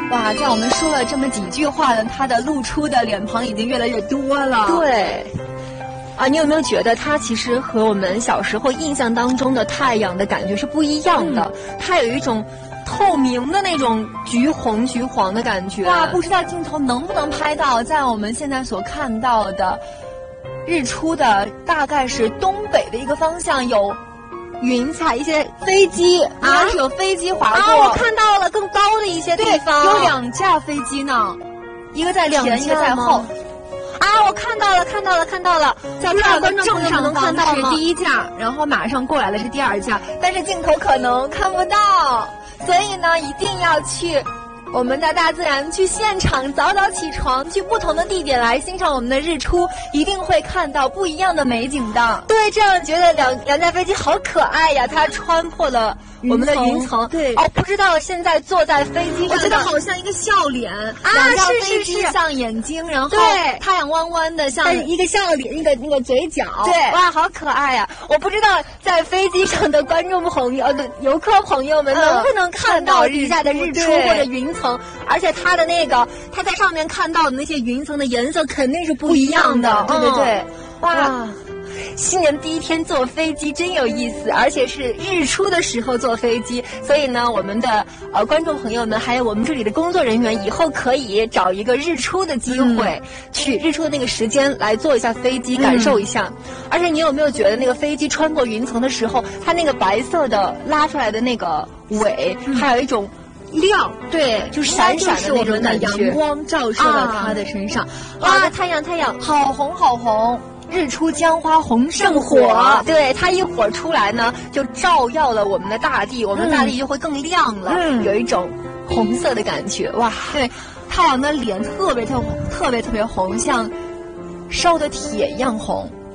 哇，在我们说了这么几句话呢，它的露出的脸庞已经越来越多了。 对。啊，你有没有觉得它其实和我们小时候印象当中的太阳的感觉是不一样的？它有一种透明的那种橘红橘黄的感觉。 哇，不知道镜头能不能拍到，在我们现在所看到的日出的大概是东北的一个方向有云彩，一些飞机啊，是有飞机划过。 我看到了更高的一些地方， 有2架飞机呢，一个在前，一个在后。 我看到了， 在看的正上方是第1架，然后马上过来的是第2架，但是镜头可能看不到，所以呢，一定要去我们的大自然，去现场早早起床，去不同的地点来欣赏我们的日出，一定会看到不一样的美景的。 对，这样觉得两架飞机好可爱呀，它穿破了我们的云层。 对， 不知道现在坐在飞机上， 我觉得好像一个笑脸啊，是像眼睛，然后对， 太阳弯弯的，像一个笑脸，那个嘴角。 对，哇，好可爱呀！我不知道在飞机上的观众朋友、游客朋友们能不能看到底下的日出或者云层，而且它在上面看到的那些云层的颜色肯定是不一样的。 对， 哇。新年第一天坐飞机真有意思，而且是日出的时候坐飞机，所以呢，我们的观众朋友们，还有我们这里的工作人员，以后可以找一个日出的机会，去日出的那个时间来坐一下飞机，感受一下。而且你有没有觉得那个飞机穿过云层的时候，它那个白色的拉出来的那个尾，还有一种亮，对，就是闪闪的那种感觉， 阳光照射到它的身上。 哇，太阳， 好红好红。日出江花红胜火， 对，它一火出来呢，就照耀了我们的大地，我们的大地就会更亮了，有一种红色的感觉。哇， 对，太阳的脸特别红，像烧的铁一样红。